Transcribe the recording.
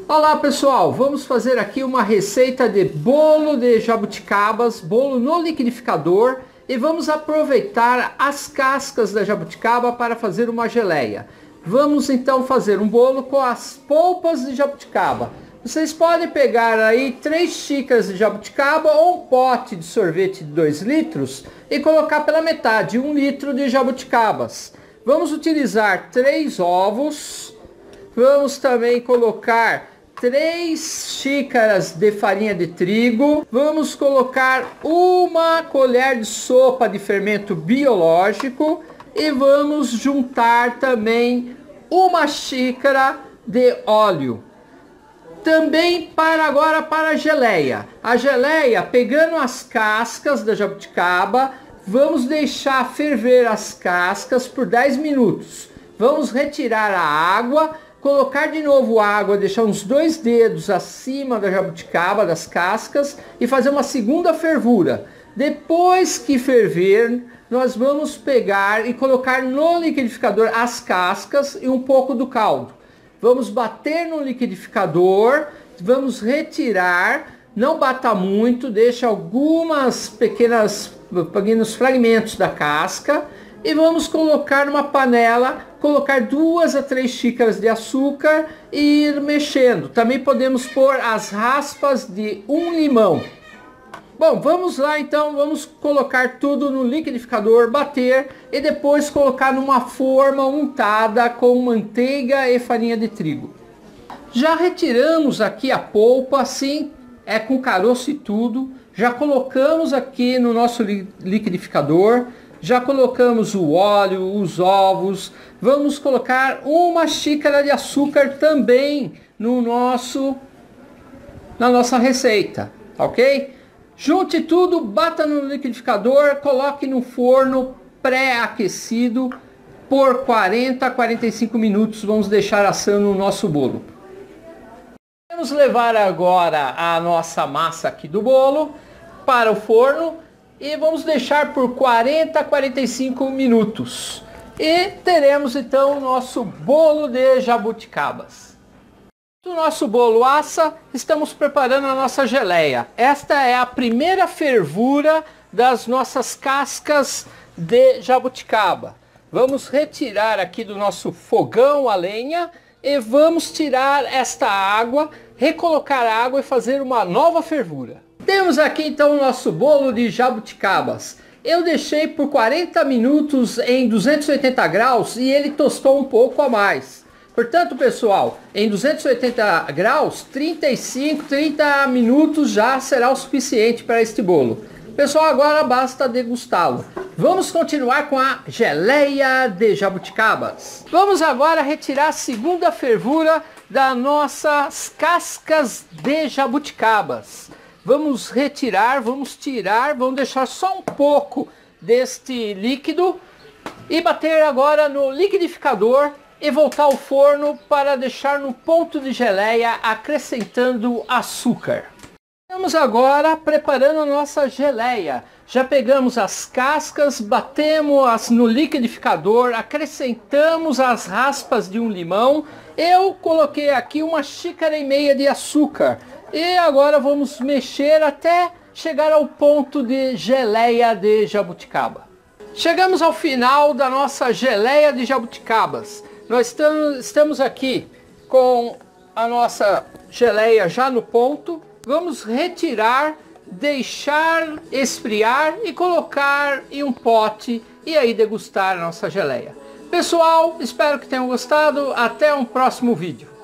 Olá pessoal, vamos fazer aqui uma receita de bolo de jabuticabas, bolo no liquidificador, e vamos aproveitar as cascas da jabuticaba para fazer uma geleia. Vamos então fazer um bolo com as polpas de jabuticaba. Vocês podem pegar aí 3 xícaras de jabuticaba ou um pote de sorvete de 2 litros e colocar pela metade 1 litro de jabuticabas. Vamos utilizar 3 ovos, vamos também colocar 3 xícaras de farinha de trigo, vamos colocar 1 colher de sopa de fermento biológico e vamos juntar também 1 xícara de óleo. Também para a geleia. A geleia, pegando as cascas da jabuticaba, vamos deixar ferver as cascas por 10 minutos. Vamos retirar a água, colocar de novo água, deixar uns 2 dedos acima da jabuticaba, das cascas, e fazer uma segunda fervura. Depois que ferver, nós vamos pegar e colocar no liquidificador as cascas e um pouco do caldo. Vamos bater no liquidificador, vamos retirar, não bata muito, deixa algumas pequenos fragmentos da casca e vamos colocar numa panela, colocar 2 a 3 xícaras de açúcar e ir mexendo. Também podemos pôr as raspas de 1 limão. Bom, vamos lá então, vamos colocar tudo no liquidificador, bater e depois colocar numa forma untada com manteiga e farinha de trigo. Já retiramos aqui a polpa, assim, com caroço e tudo. Já colocamos aqui no nosso liquidificador, já colocamos o óleo, os ovos. Vamos colocar 1 xícara de açúcar também na nossa receita, ok? Junte tudo, bata no liquidificador, coloque no forno pré-aquecido por 40 a 45 minutos. Vamos deixar assando o nosso bolo. Vamos levar agora a nossa massa aqui do bolo para o forno e vamos deixar por 40 a 45 minutos. E teremos então o nosso bolo de jabuticabas. O nosso bolo assa, estamos preparando a nossa geleia. Esta é a primeira fervura das nossas cascas de jabuticaba. Vamos retirar aqui do nosso fogão a lenha e vamos tirar esta água, recolocar a água e fazer uma nova fervura. Temos aqui então o nosso bolo de jabuticabas. Eu deixei por 40 minutos em 280 graus e ele tostou um pouco a mais. Portanto, pessoal, em 280 graus, 30 minutos já será o suficiente para este bolo. Pessoal, agora basta degustá-lo. Vamos continuar com a geleia de jabuticabas. Vamos agora retirar a segunda fervura das nossas cascas de jabuticabas. Vamos retirar, vamos tirar, vamos deixar só um pouco deste líquido e bater agora no liquidificador e voltar ao forno para deixar no ponto de geleia, acrescentando açúcar. Estamos agora preparando a nossa geleia. Já pegamos as cascas, batemos no liquidificador, acrescentamos as raspas de 1 limão. Eu coloquei aqui 1,5 xícaras de açúcar. E agora vamos mexer até chegar ao ponto de geleia de jabuticaba. Chegamos ao final da nossa geleia de jabuticabas. Nós estamos aqui com a nossa geleia já no ponto. Vamos retirar, deixar esfriar e colocar em um pote e aí degustar a nossa geleia. Pessoal, espero que tenham gostado. Até um próximo vídeo.